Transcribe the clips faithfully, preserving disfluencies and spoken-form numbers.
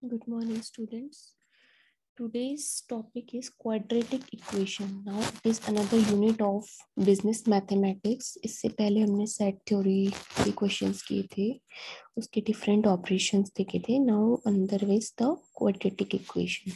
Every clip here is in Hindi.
Good morning, students. Today's topic is quadratic equation. Now it is another unit of business mathematics. इससे पहले हमने set theory के questions किए थे, उसके different operations देखे थे. Now another is the quadratic equation.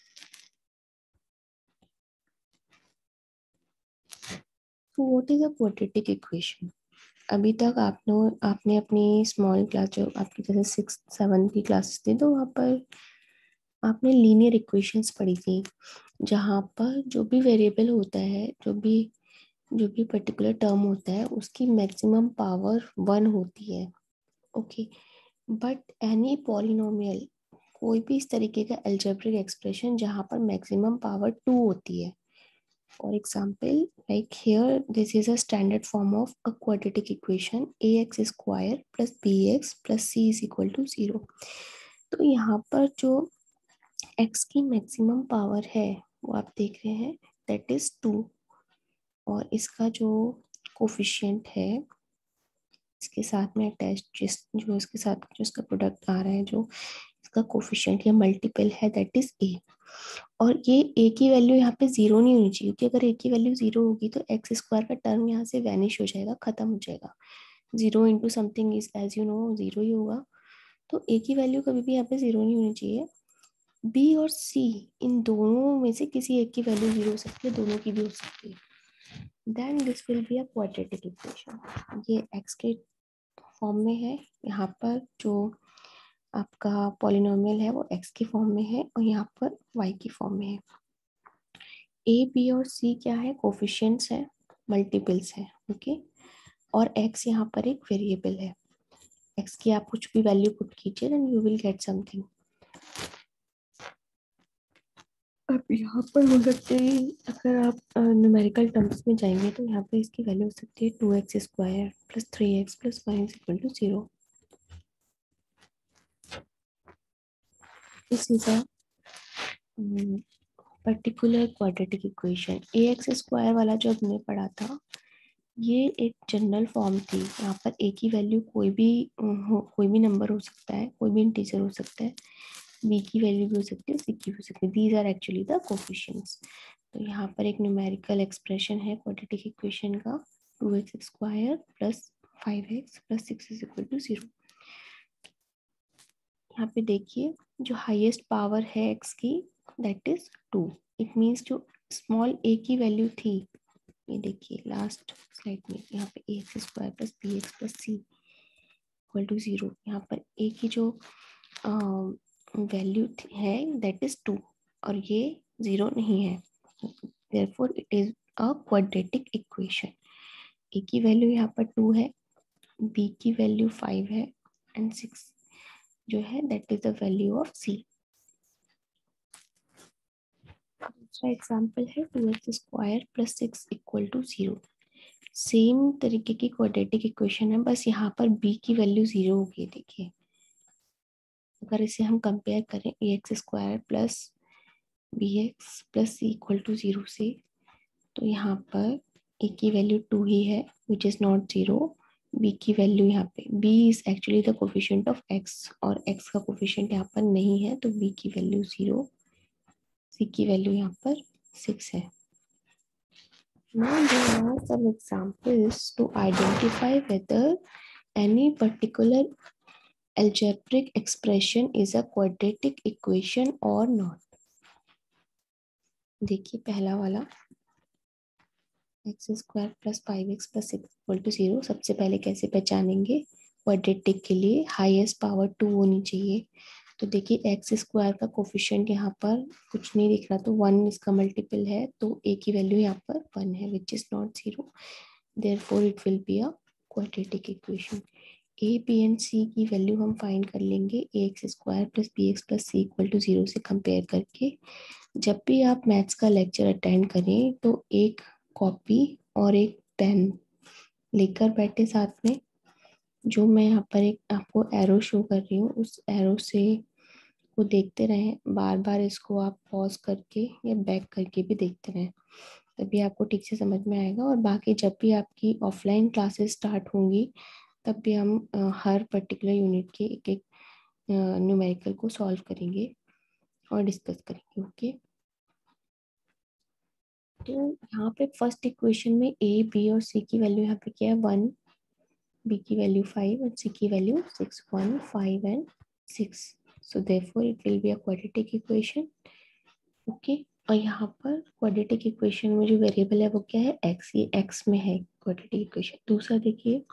So what is a quadratic equation? अभी तक आपने आपने अपनी स्मॉल क्लास जो आपकी जैसे सिक्स सेवन की क्लासेस थी तो वहाँ पर आपने लीनियर इक्वेशंस पढ़ी थी, जहाँ पर जो भी वेरिएबल होता है, जो भी जो भी पर्टिकुलर टर्म होता है, उसकी मैक्सिमम पावर वन होती है. ओके, बट एनी पॉलिनोमियल, कोई भी इस तरीके का अलजेब्रिक एक्सप्रेशन जहाँ पर मैक्सिमम पावर टू होती है. For example, like here this is a standard form of a quadratic equation A x square plus B x plus C is equal to zero. तो यहाँ पर जो x की मैक्सिमम पावर है वो आप देख रहे हैं, दैट इज टू. और इसका जो कोफिशिएंट है इसके साथ में अटैच, जिस जो इसके साथ जो इसका प्रोडक्ट आ रहा है, जो इसका कोफिशिएंट या मल्टीपल है, दैट इज a. और ये a की वैल्यू यहाँ पे जीरो नहीं होनी चाहिए, क्योंकि अगर a की वैल्यू जीरो होगी तो एक्स स्क्वायर का टर्म यहाँ से वैनिश हो जाएगा, खत्म हो जाएगा. Zero into something is as you know zero ही होगा. तो a की वैल्यू कभी भी यहाँ पे जीरो नहीं होनी चाहिए. बी और सी, इन दोनों में से किसी एक की वैल्यू जीरो हो सकती है, दोनों की भी हो सकती है. Then this will be a quadratic equation. ये x के फॉर्म में है, यहाँ पर जो आपका पॉलिनोमियल है वो x की फॉर्म में है, और यहाँ पर y की फॉर्म में है. a b और c क्या है? कोफिशिएंट्स है, मल्टीपल्स है. ओके, और x यहाँ पर एक वेरिएबल है. x की आप कुछ भी वैल्यू पुट कीजिए then you will get something. अब यहाँ पर हो सकते हैं, अगर आप न्यूमेरिकल टर्म्स में जाएंगे तो यहाँ पे इसकी वैल्यू हो सकती है two x square plus three x plus one is equal to zero. This is a particular quadratic equation. A x square वाला जो हमने पढ़ा था, ये एक जनरल फॉर्म थी. यहाँ पर ए की वैल्यू कोई भी हो, कोई भी नंबर हो सकता है, कोई भी इंटीजर हो सकता है, बी की वैल्यू भी हो सकती है, सी की भी हो सकती है. These are actually the coefficients. तो यहाँ पर एक न्यूमेरिकल एक्सप्रेशन है क्वाड्रेटिक इक्वेशन का, two x square plus five x plus six is equal to zero. यहाँ पे देखिए, जो हाईएस्ट पावर है एक्स की, that is two. It means जो स्मॉल ए की वैल्यू थी, ये देखिए लास्ट स्लाइड में, यहाँ पे A x square plus B x plus C equal to zero. यहाँ पर ए की जो वैल्यू है दैट इज टू, और ये जीरो नहीं है. therefore it is a quadratic equation. a की वैल्यू यहाँ पर टू है, b की वैल्यू फाइव है, एंड सिक्स जो है that is the value of c. दूसरा एग्जाम्पल है two x square plus six equal to zero. Same तरीके की क्वाड्रेटिक इक्वेशन है, बस यहाँ पर b की वैल्यू जीरो होगी. देखिए, अगर इसे हम कंपेयर करें A x square plus B x plus C equal to zero से, तो यहाँ पर ए की वैल्यू टू ही है, which is not zero. B की वैल्यू यहाँ पे, b is actually the coefficient of x, और x का कोफिशिएंट यहाँ पर नहीं है, तो b की वैल्यू जीरो, c की वैल्यू यहाँ पर सिक्स है. Now there are some examples to identify whether any particular algebraic expression is a quadratic equation or not. देखिए पहला वाला, x square plus five x plus six equal to zero. सबसे पहले कैसे पहचानेंगे? क्वाड्रेटिक के लिए हाईएस्ट पावर टू होनी चाहिए. तो देखिए एक्स स्क्वायर का कोफिशिएंट यहाँ पर कुछ नहीं दिख रहा, तो वन इसका मल्टीपल है, तो ए की वैल्यू यहाँ पर वन है, which is not zero. Therefore it will be a quadratic equation. A B and सी की वैल्यू हम फाइंड कर लेंगे A x square plus B x plus C equal to zero से कंपेयर करके. जब भी आप मैथ्स का लेक्चर अटेंड करें तो एक कॉपी और एक पेन लेकर बैठे साथ में. जो मैं यहाँ पर एक आपको एरो शो कर रही हूँ, उस एरो से को देखते रहें. बार बार इसको आप पॉज करके या बैक करके भी देखते रहें, तभी आपको ठीक से समझ में आएगा. और बाकी जब भी आपकी ऑफलाइन क्लासेस स्टार्ट होंगी, तब भी हम हर पर्टिकुलर यूनिट के एक एक न्यूमेरिकल को सॉल्व करेंगे और डिस्कस करेंगे। ओके, तो यहाँ पे फर्स्ट इक्वेशन में ए बी और सी की वैल्यू यहाँ पे क्या है, वन, बी की वैल्यू फाइव और सी की value six, one five and six. So therefore it will be a quadratic equation. Okay, और यहाँ पर क्वाड्रेटिक इक्वेशन में जो वेरिएबल है वो क्या है, एक्स, ये एक्स में है क्वाड्रेटिक इक्वेशन। दूसरा देखिए,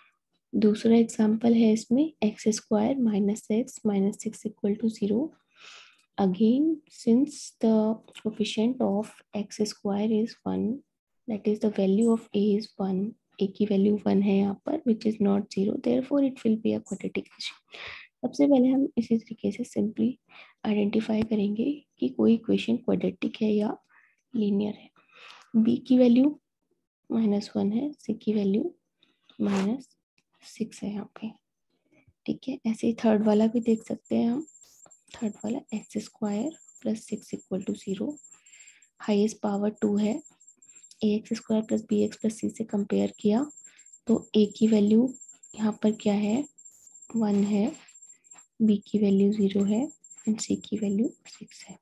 दूसरा एग्जांपल है इसमें x square minus x minus six equal to zero. Again, since the coefficient of x square is one, that is the value of a is one, a की वैल्यू वन है यहाँ पर, which is not zero, therefore it will be a quadratic equation। सबसे पहले हम इसी तरीके से सिंपली आइडेंटिफाई करेंगे कि कोई इक्वेशन क्वाड्रेटिक है या लीनियर है। b की वैल्यू माइनस वन है, c की वैल्यू माइनस सिक्स है यहाँ पे, ठीक है। ऐसे ही थर्ड वाला भी देख सकते हैं हम। थर्ड वाला x square plus six equal to zero, highest power two है, a x square plus B x plus c से कंपेयर किया तो ए की वैल्यू यहाँ पर क्या है, वन है, बी की वैल्यू जीरो है एंड सी की वैल्यू सिक्स है।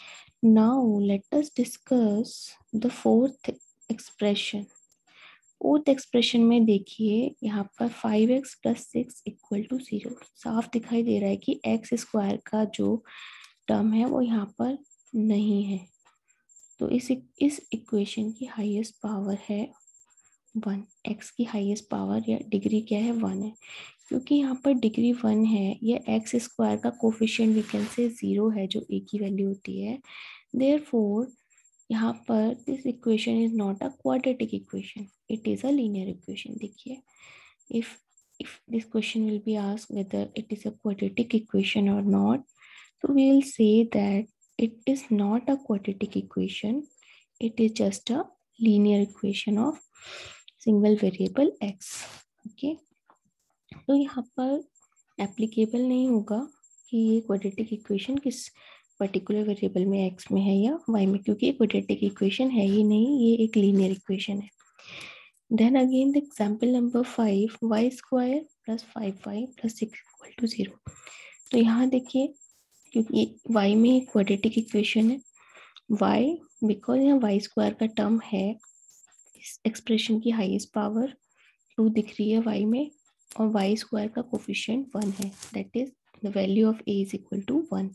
Now let us discuss the fourth expression. Fourth expression में देखिए यहाँ पर five x plus six equal to zero, साफ दिखाई दे रहा है कि एक्स स्क्वायर का जो टर्म है वो यहाँ पर नहीं है। तो इस इस इक्वेशन की हाईएस्ट पावर है वन, एक्स की हाईएस्ट पावर या डिग्री क्या है, वन है। क्योंकि यहाँ पर डिग्री वन है, ये एक्स स्क्वायर का coefficient we can say zero है जो ए की वैल्यू होती है। देयरफॉर यहाँ पर this equation is not a quadratic equation, it is a linear equation. देखिए, if if this question will be asked whether it is a quadratic equation or not, so we will say that it is not a quadratic equation, it is just a linear equation of single variable x। okay, तो यहाँ पर एप्लीकेबल नहीं होगा कि ये क्वाड्रेटिक इक्वेशन किस पर्टिकुलर वेरिएबल में x में है या y में, क्योंकि क्वाड्रेटिक इक्वेशन है ही नहीं, ये एक लीनियर इक्वेशन है। Then again the example number five, y square plus five y plus six equal to zero. तो यहाँ देखिए, क्योंकि y में एक क्वाड्रेटिक इक्वेशन है, y बिकॉज यहाँ वाई स्क्वायर का टर्म है, इस एक्सप्रेशन की हाईएस्ट पावर टू दिख रही है y में और वाई स्क्वायर का कोफिशिएंट वन है, that is the value of a is equal to one,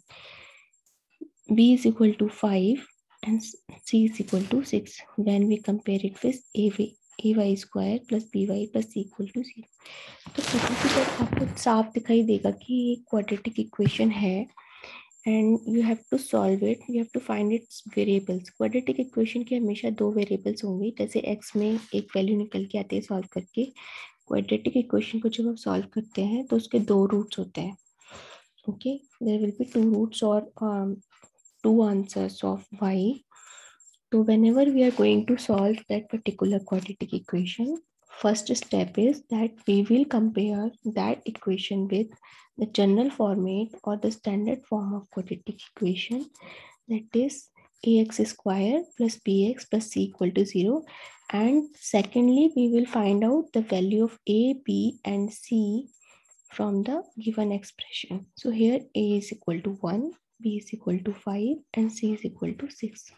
b is equal to five and c is equal to six. When we compare it with a a y square plus b y plus C equal to zero. तो पर आपको साफ दिखाई देगा कि ये क्वाड्रेटिक इक्वेशन है and you have to solve it, you have to find it's variables. Quadratic equation के हमेशा दो वेरिएबल्स होंगे, जैसे एक्स में एक वैल्यू निकल के आती है सॉल्व करके। क्वाड्रेटिक इक्वेशन को जब हम सॉल्व करते हैं तो उसके दो रूट्स होते हैं। Okay, there will be two roots और two answers of y. So whenever we are going to solve that particular quadratic equation, first step is that we will compare that equation with the general format or the standard form of quadratic equation, that is ax square plus bx plus c equal to zero. And secondly, we will find out the value of a, b and c from the given expression. So here a is equal to one, b is equal to five and c is equal to six.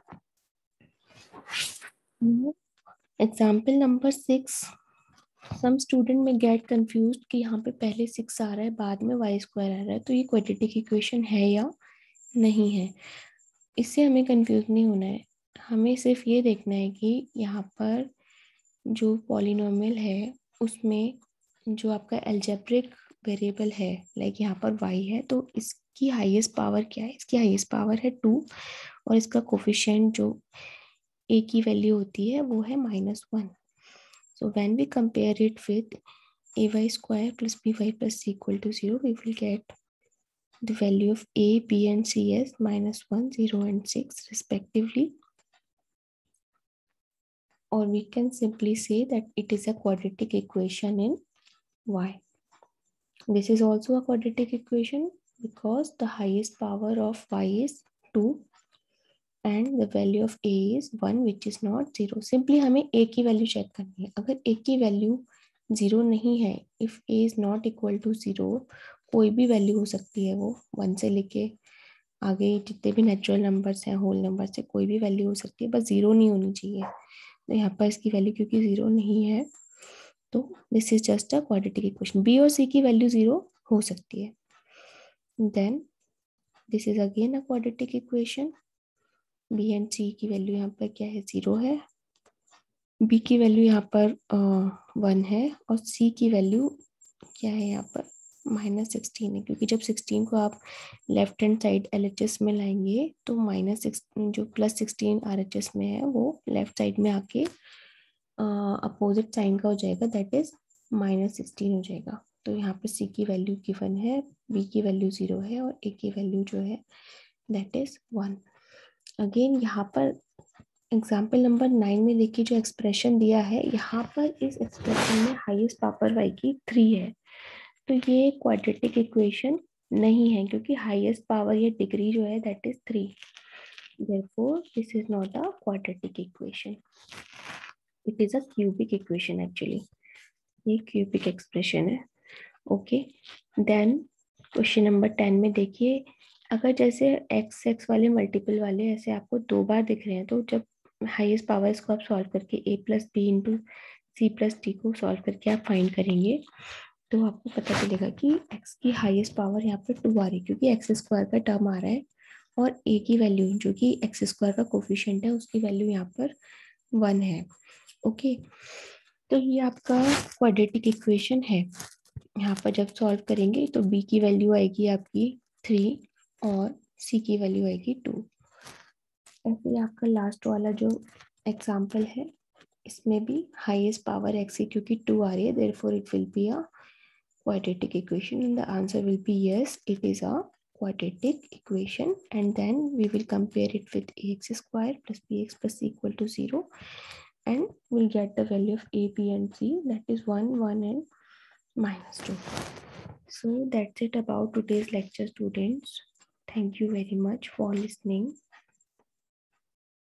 Example number six, some student may get confused कि यहाँ पे पहले सिक्स आ रहा है बाद में वाई स्क्वायर आ रहा है, तो ये क्वाड्रेटिक इक्वेशन है या नहीं है। इससे हमें कंफ्यूज नहीं होना है, हमें सिर्फ ये देखना है कि यहाँ पर जो पॉलिनोमियल है उसमें जो आपका एल्जेब्रिक वेरिएबल है, लाइक यहाँ पर y है, तो इसकी हाईएस्ट पावर क्या है, इसकी हाईएस्ट पावर है टू और इसका कोफिशिएंट जो a की वैल्यू होती है वो है minus one. So when we compare it with a y square plus b y plus C equal to zero, we will get the value of a, b and c as minus one, zero and six respectively, or we can simply say that it is a quadratic equation in y. This is also a quadratic equation because the highest power of y is two and the value of a is one which is not zero. Simply हमें a की वैल्यू चेक करनी है, अगर a की वैल्यू जीरो नहीं है, if a is not equal to zero, कोई भी वैल्यू हो सकती है, वो वन से लेके आगे जितने भी नेचुरल नंबर्स हैं, होल नंबर से कोई भी वैल्यू हो सकती है, बस जीरो नहीं होनी चाहिए। तो यहाँ पर इसकी वैल्यू क्योंकि जीरो नहीं है, तो this is just a quadratic equation. B और सी की वैल्यू जीरो हो सकती है। Then this is again a quadratic equation. B and सी की वैल्यू यहाँ पर क्या है, जीरो है। बी की वैल्यू यहाँ पर वन है और सी की वैल्यू क्या है यहाँ पर माइनस सिक्सटीन है, क्योंकि जब सिक्सटीन को आप left hand side L H S में लाएंगे तो माइनस सिक्स जो plus sixteen R H S में है वो लेफ्ट साइड में आके अपोजिट साइन का हो जाएगा, दैट इज माइनस सिक्सटीन हो जाएगा। तो यहाँ पर सी की वैल्यू गिवन है, बी की वैल्यू जीरो है और ए की वैल्यू जो है दैट इज वन। अगेन यहाँ पर एग्जाम्पल नंबर नाइन में देखिए जो एक्सप्रेशन दिया है, यहाँ पर इस एक्सप्रेशन में हाईएस्ट पावर वाई की थ्री है, तो ये क्वाड्रेटिक इक्वेशन नहीं है क्योंकि हाईएस्ट पावर या डिग्री जो है that is three. therefore this is not a quadratic equation, it is a cubic equation actually। ये cubic expression है। Okay, then question number ten में देखिए, अगर जैसे एक्स एक्स वाले मल्टीपल वाले ऐसे आपको दो बार दिख रहे हैं, तो जब हाईएस्ट पावर इसको आप सॉल्व करके a plus b into c plus d को सॉल्व करके आप फाइंड करेंगे तो आपको पता चलेगा कि x की हाईएस्ट पावर यहाँ पर टू आ रही है क्योंकि एक्स स्क्वायर का टर्म आ रहा है और a की वैल्यू जो कि एक्स स्क्वायर का कोफिशिएंट है उसकी वैल्यू यहाँ पर वन है। ओके, तो ये आपका क्वाड्रेटिक इक्वेशन है। यहाँ पर जब सॉल्व करेंगे तो b की वैल्यू आएगी आपकी थ्री और c की वैल्यू आएगी टू। ऐसे ही आपका लास्ट वाला जो एग्जाम्पल है इसमें भी हाईएस्ट पावर x है क्योंकि टू आ रही है, therefore it will be a quadratic equation and the answer will be yes, it is a quadratic equation, and then we will compare it with ax square plus bx plus c equal to zero and we'll get the value of a, b and c, that is one, one and minus two. So that's it about today's lecture students. Thank you very much for listening.